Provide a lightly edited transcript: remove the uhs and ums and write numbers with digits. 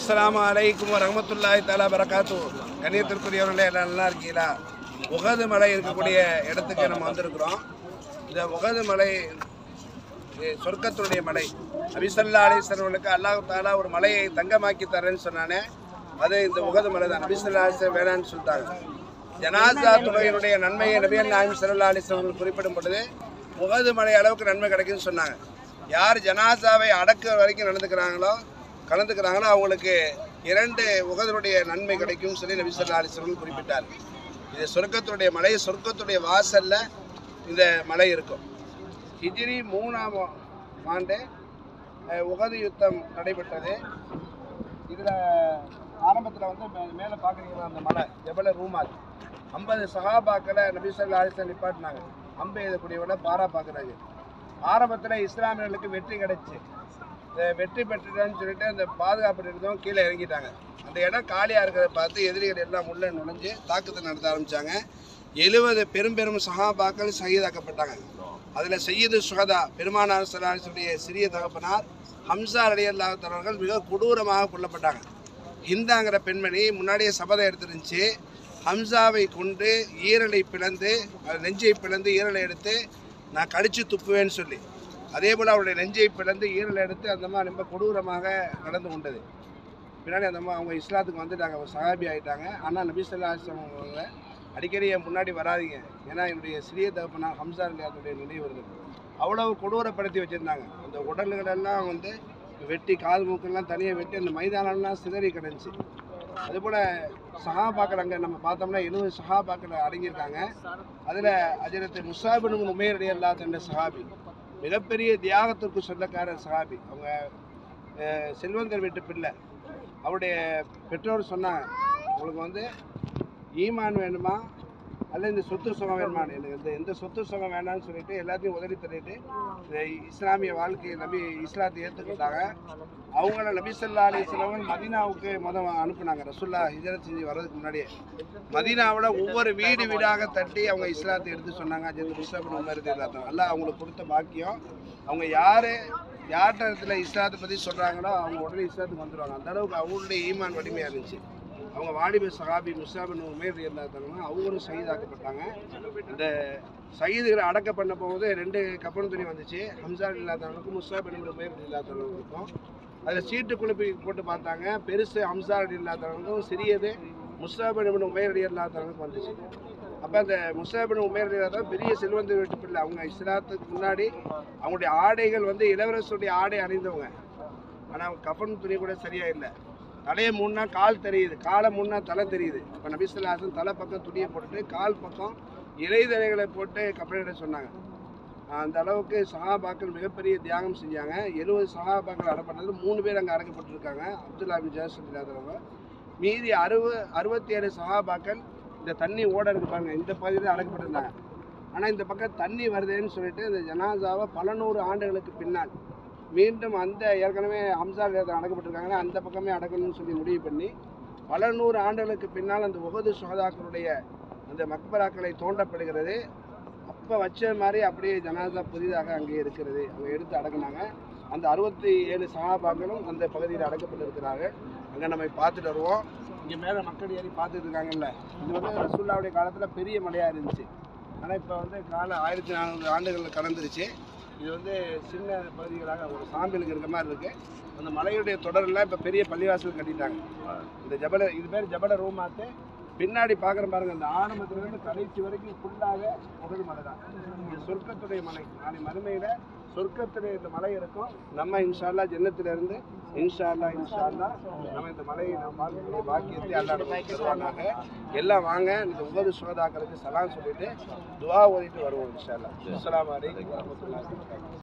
அஸ்ஸலாமு அலைக்கும் வரஹ்மத்துல்லாஹி தஆலா பரகாத்துஹு. கண்ணியத்திற்குரியவர்களே, எல்லாம் நல்லா இருக்கீங்களா? உஹது மலை இருக்கக்கூடிய இடத்துக்கு நம்ம வந்திருக்கிறோம். இந்த உஹது மலை சொர்க்கத்துடைய மலை. நபி ஸல்லல்லாஹு அலைஹி வஸல்லம் அல்லாஹ் தஆலா ஒரு மலையை தங்கமாக்கி தரேன்னு சொன்னானே, அது இந்த உஹது மலை தான். நபி ஸல்லல்லாஹு அலைஹி வஸல்லம் வேணான்னு சொல்லிட்டாங்க. ஜனாசா தொழுகையினுடைய நன்மையை நபிகள் நாயகம் ஸல்லல்லாஹு அலைஹி வஸல்லம் குறிப்பிடும் பொழுது உஹது மலை அளவுக்கு நன்மை கிடைக்குன்னு சொன்னாங்க. யார் ஜனாசாவை அடக்க வரைக்கும் கலந்துக்கிறாங்களோ அவங்களுக்கு 2 உஹதுடைய நன்மை கிடைக்கும் சொல்லி நபி ஸல்லல்லாஹு அலைஹி வஸல்லம் குறிப்பிட்டார். இது சொர்க்கத்துடைய மலை. சொர்க்கத்துடைய வாசல்ல இந்த மலை இருக்கும். ஹிஜ்ரி 3ஆம் ஆண்டு உஹது யுத்தம் நடைபெற்றது. இதில் ஆரம்பத்தில் வந்து மேலே பார்க்குறீங்களா அந்த மலை ஜபல ரூமால் 50 சஹாபாக்களை நபி ஸல்லல்லாஹு அலைஹி வஸல்லம் நிப்பாட்டினாங்க. அம்பு எய்தக்கூடியவங்கள பாரா பார்க்குறாங்க. ஆரம்பத்தில் இஸ்லாமியர்களுக்கு வெற்றி கிடைச்சி வெற்றி பெற்றுட்டான்னு சொல்லிட்டு அந்த பாதுகாப்பு இருந்தவங்க கீழே இறங்கிட்டாங்க. அந்த இடம் காலியாக இருக்கிறத பார்த்து எதிரிகள் எல்லாம் உள்ளே நுழைஞ்சு தாக்குதல் நடத்த ஆரம்பித்தாங்க. 70 பெரும் சஹாபாக்கள் ஷஹீதாக்கப்பட்டாங்க. அதில் சையீது சுஹதா பெருமானார் ஸல்லல்லாஹு அலைஹி வஸல்லம் சிறிய தகப்பனார் ஹம்ஸா ரலியல்லாஹு தஆலா அவர்கள் மிக கொடூரமாக கொல்லப்பட்டாங்க. ஹிந்தாங்கிற பெண்மணி முன்னாடியே சபதம் எடுத்துருந்துச்சு, ஹம்ஸாவை கொண்டு ஈரலை பிளந்து நெஞ்சை பிளந்து ஈரலை எடுத்து நான் கடிச்சு துப்புவேன்னு சொல்லி, அதே போல் அவருடைய நெஞ்சை பிளந்து ஈரலை எடுத்து அந்த மாதிரி ரொம்ப கொடூரமாக நடந்து கொண்டது. பின்னாடி அந்த அவங்க இஸ்லாத்துக்கு வந்துட்டாங்க, ஒரு சஹாபி ஆகிட்டாங்க. ஆனால் நபி ஸல்லல்லாஹு அலைஹி வஸல்லம் அவங்க அடிக்கடி என் முன்னாடி வராதிங்க, ஏன்னா என்னுடைய சிறிய தகப்பனார் ஹம்ஸா ரலியல்லாஹுடைய நினைவு வருது. அவ்வளவு கொடூரப்படுத்தி வச்சுருந்தாங்க. அந்த உடல்களெல்லாம் வந்து வெட்டி கால் மூக்கெல்லாம் தனியாக வெட்டி அந்த மைதானம்லாம் சிதறி கிடந்துச்சு. அதுபோல் சஹாபாக்கள் அங்கே நம்ம பார்த்தோம்னா 70 சஹாபாக்கள் அடங்கியிருக்காங்க. அதில் ஹஜ்ரத் முஸாப் இப்னு உமைர் ரலியல்லாஹு என்ற சஹாபி மிகப்பெரிய தியாகத்திற்கு சொந்தக்கார சஹாபி. அவங்க செல்வந்தர் வீட்டு பிள்ளை. அவருடைய பெற்றோர் சொன்னாங்க, உங்களுக்கு வந்து ஈமான் வேணுமா அல்ல இந்த சொத்து சுகம் வேணுமான்னு. எனக்கு எந்த சொத்து சுகம் வேண்டாம்னு சொல்லிட்டு எல்லாத்தையும் உதறி தள்ளிட்டு இஸ்லாமிய வாழ்க்கையை நபி இஸ்லாத்தை ஏற்றுக்கிட்டாங்க. அவங்கள நபி ஸல்லல்லாஹு அலைஹி வஸல்லம் மதீனாவுக்கு அனுப்புனாங்க. ரசூலுல்லாஹ் ஹிஜ்ரத் செஞ்சு வர்றதுக்கு முன்னாடியே மதீனாவில் ஒவ்வொரு வீடாக தட்டி அவங்க இஸ்லாத்தை எடுத்து சொன்னாங்க. அஜித் முஸாப் இப்னு உமைர் ரலியல்லாஹு அல்லாஹ் அவங்களுக்கு கொடுத்த பாக்கியம். அவங்க யார்கிட்ட இடத்துல இஸ்லாத்தை பற்றி சொல்கிறாங்களோ அவங்க உடனே இஸ்லாத்துக்கு வந்துடுவாங்க. அந்தளவுக்கு அவங்களுடைய ஈமான் வலிமையாக இருந்துச்சு. அவங்க வாலிப சஹாபி முஸாப் இப்னு உமைர் ரலியல்லாஹு அன்ஹு அவங்களும் ஷஹீதாக்கப்பட்டாங்க. இந்த ஷஹீதுகளை அடக்க பண்ண போகும்போது 2 கப்பன் துணி வந்துச்சு. ஹம்ஸா ரலியல்லாஹு அன்ஹுக்கும் முஸாப் இப்னு உமைர் ரலியல்லாஹு அன்ஹுக்கும் அதில் சீட்டு குழுப்பி போட்டு பார்த்தாங்க. பெருசு ஹம்ஸா ரலியல்லாஹு அன்ஹுக்கும், சிறியது முஸாப் இப்னு உமைர் ரலியல்லாஹு அன்ஹுக்கும் வந்துச்சு. அப்போ அந்த முஸாப் இப்னு உமைர் ரலியல்லாஹு அன்ஹு பெரிய செல்வந்த வீட்டு பிள்ளை. அவங்க இஸ்லாத்துக்கு முன்னாடி அவங்களுடைய ஆடைகள் வந்து இளவரசருடைய ஆடை அணிந்தவங்க. ஆனால் கஃன் துணி கூட சரியாக இல்லை. தலையை முன்னா கால் தெரியுது, காலை முன்னா தலை தெரியுது. இப்போ நபி ஸல்லல்லாஹு அலைஹி வஸல்லம் தலை பக்கம் துணியை போட்டுட்டு கால் பக்கம் இலைதழைகளை போட்டு கப்பலிட சொன்னாங்க. அந்த அளவுக்கு சஹாபாக்கள் மிகப்பெரிய தியாகம் செஞ்சாங்க. 70 சஹாபாக்கள் அடப்பட்டது 3 பேர் அங்கே அடக்கப்பட்டிருக்காங்க. அப்துல்லா பின் ஜாஸ் ரலியல்லாஹு. மீதி 67 சஹாபாக்கள் இந்த தண்ணி ஓட இருப்பாங்க இந்த பகுதியில் அடக்கப்பட்டிருந்தாங்க. ஆனால் இந்த பக்கம் தண்ணி வருதுன்னு சொல்லிட்டு இந்த ஜனாசாவை பல 100 ஆண்டுகளுக்கு பின்னால் மீண்டும் அந்த ஏற்கனவே ஹம்ஸா அடக்கப்பட்டிருக்காங்கன்னா அந்த பக்கமே அடக்கணும்னு சொல்லி முடிவு பண்ணி பல 100 ஆண்டுகளுக்கு பின்னால் அந்த உஹது சுஹதாக்களுடைய அந்த மக்பராக்களை தோண்டப்படுகிறது. அப்போ வச்ச மாதிரி அப்படியே ஜனாசா புதிதாக அங்கே இருக்கிறது. அவங்க எடுத்து அடக்குனாங்க. அந்த 67 சஹாபாக்களும் அந்த பகுதியில் அடக்கப்பட்டிருக்கிறார்கள். அங்கே நம்ம பார்த்துட்டு வருவோம். இங்கே மேலே மக்கள் ஏறி பார்த்துட்டு இருக்காங்கல்ல, இது வந்து ரசூலுல்லாஹ்வுடைய காலத்தில் பெரிய மலையாக இருந்துச்சு. ஆனால் இப்போ வந்து காலம் 1400 ஆண்டுகள் கடந்துருச்சு. இது வந்து சின்ன பகுதிகளாக ஒரு சாம்பிளுக்கு இருக்க மாதிரி இருக்குது. அந்த மலையுடைய தொடரெல்லாம் இப்போ பெரிய பள்ளிவாசல் கட்டிட்டாங்க. இந்த இது பேர் ஜபல ரூமாத்து. பின்னாடி பார்க்குற பாருங்கள், அந்த ஆரம்பத்துலேருந்து கடைசி வரைக்கும் ஃபுல்லாக உஹது மலை தான். இது சொர்க்கத்துடைய மலை. நாளை மறுமையில் சொர்க்கத்துடைய இந்த மலை இருக்கும். நம்ம இன்ஷா அல்லாஹ் ஜன்னத்திலிருந்து இன்ஷா அல்லாஹ் நம்ம இந்த மலையை நம்ம பார்க்கக்கூடிய பாக்கியத்தை அல்லாஹ் நமக்கு தருவானாக. எல்லாம் வாங்க, இந்த உஹது சுஹதாக்களுக்கு சலாம் சொல்லிட்டு துஆ ஓதிட்டு வருவோம் இன்ஷா அல்லாஹ். அஸ்ஸலாமு அலைக்கும் வரஹ்மத்துல்லாஹி வபரகாத்துஹு.